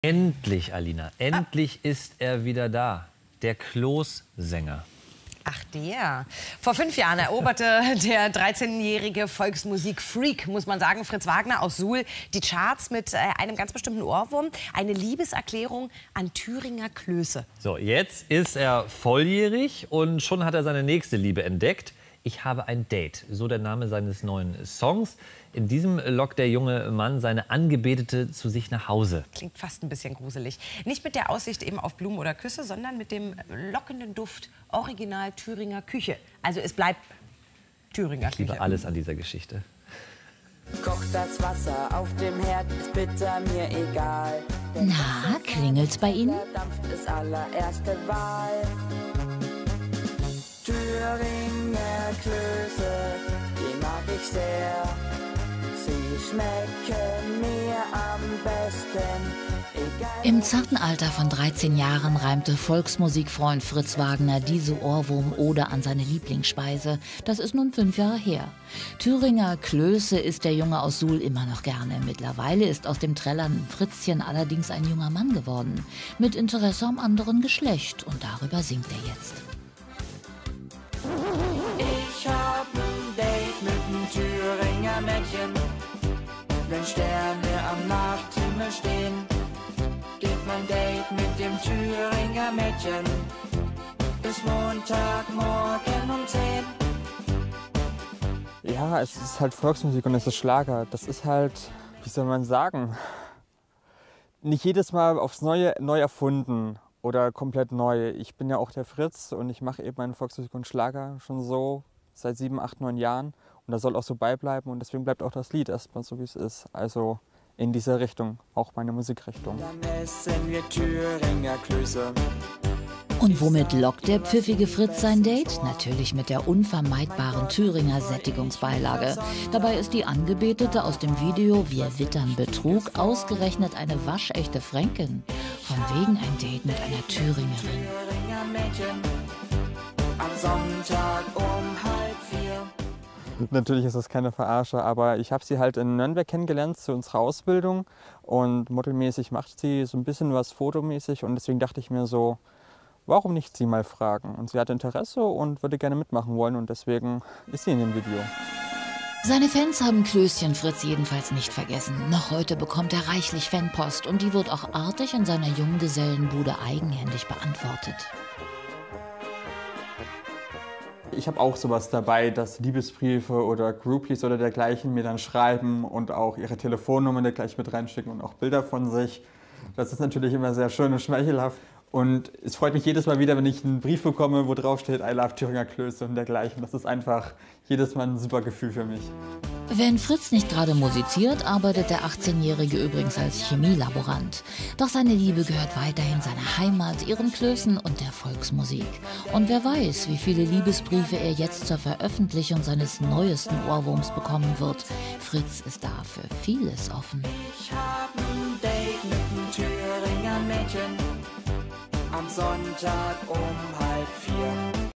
Endlich, Alina, endlich ist er wieder da. Der Kloßsänger. Ach, der. Vor 5 Jahren eroberte der 13-jährige Volksmusik-Freak, muss man sagen, Fritz Wagner aus Suhl, die Charts mit einem ganz bestimmten Ohrwurm. Eine Liebeserklärung an Thüringer Klöße. So, jetzt ist er volljährig und schon hat er seine nächste Liebe entdeckt. Ich habe ein Date, so der Name seines neuen Songs. In diesem lockt der junge Mann seine Angebetete zu sich nach Hause. Klingt fast ein bisschen gruselig. Nicht mit der Aussicht eben auf Blumen oder Küsse, sondern mit dem lockenden Duft Original Thüringer Küche. Also es bleibt Thüringer Küche. Ich liebe alles an dieser Geschichte. Kocht das Wasser auf dem Herd, ist bitter, mir egal. Na, klingelt's bei Ihnen? Der Dampf ist allererste Wahl. Thüringer Klöße, die mag ich sehr. Sie schmecken mir am besten, egal. Im zarten Alter von 13 Jahren reimte Volksmusikfreund Fritz Wagner diese Ohrwurm-Ode an seine Lieblingsspeise. Das ist nun 5 Jahre her. Thüringer Klöße isst der Junge aus Suhl immer noch gerne. Mittlerweile ist aus dem trällernden Fritzchen allerdings ein junger Mann geworden. Mit Interesse am anderen Geschlecht. Und darüber singt er jetzt. Ich hab ein Date mit einem Thüringer Mädchen. Wenn Sterne am Nachthimmel stehen, geht mein Date mit dem Thüringer Mädchen bis Montagmorgen um 10. Ja, es ist halt Volksmusik und es ist Schlager. Das ist halt, wie soll man sagen, nicht jedes Mal aufs Neue neu erfunden oder komplett neu. Ich bin ja auch der Fritz und ich mache eben meine Volksmusik und Schlager schon so seit 7, 8, 9 Jahren. Und das soll auch so beibleiben und deswegen bleibt auch das Lied erstmal so, wie es ist. Also in dieser Richtung, auch meine Musikrichtung. Dann essen wir Thüringer Klöße. Und womit lockt der pfiffige Fritz sein Date? Natürlich mit der unvermeidbaren Thüringer Sättigungsbeilage. Dabei ist die Angebetete aus dem Video Wir wittern Betrug ausgerechnet eine waschechte Fränkin. Von wegen ein Date mit einer Thüringerin. Thüringer Mädchen am Sonntag um 3:30. Natürlich ist das keine Verarsche, aber ich habe sie halt in Nürnberg kennengelernt zu unserer Ausbildung. Und modelmäßig macht sie so ein bisschen was fotomäßig und deswegen dachte ich mir so, warum nicht sie mal fragen? Und sie hatte Interesse und würde gerne mitmachen wollen und deswegen ist sie in dem Video. Seine Fans haben Klößchen Fritz jedenfalls nicht vergessen. Noch heute bekommt er reichlich Fanpost und die wird auch artig in seiner Junggesellenbude eigenhändig beantwortet. Ich habe auch sowas dabei, dass Liebesbriefe oder Groupies oder dergleichen mir dann schreiben und auch ihre Telefonnummer da gleich mit reinschicken und auch Bilder von sich. Das ist natürlich immer sehr schön und schmeichelhaft. Und es freut mich jedes Mal wieder, wenn ich einen Brief bekomme, wo drauf steht I love Thüringer Klöße und dergleichen. Das ist einfach jedes Mal ein super Gefühl für mich. Wenn Fritz nicht gerade musiziert, arbeitet der 18-Jährige übrigens als Chemielaborant. Doch seine Liebe gehört weiterhin seiner Heimat, ihren Klößen und der Volksmusik. Und wer weiß, wie viele Liebesbriefe er jetzt zur Veröffentlichung seines neuesten Ohrwurms bekommen wird. Fritz ist da für vieles offen. Ich hab ein Date mit einem Thüringer Mädchen am Sonntag um 3:30.